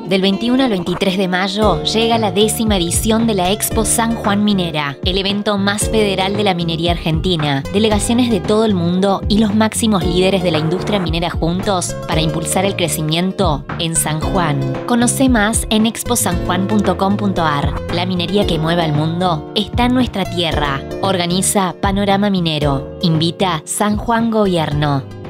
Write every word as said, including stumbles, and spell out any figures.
Del veintiuno al veintitrés de mayo llega la décima edición de la Expo San Juan Minera, el evento más federal de la minería argentina. Delegaciones de todo el mundo y los máximos líderes de la industria minera juntos para impulsar el crecimiento en San Juan. Conoce más en expo san juan punto com punto ar. La minería que mueve al mundo está en nuestra tierra. Organiza Panorama Minero. Invita San Juan Gobierno.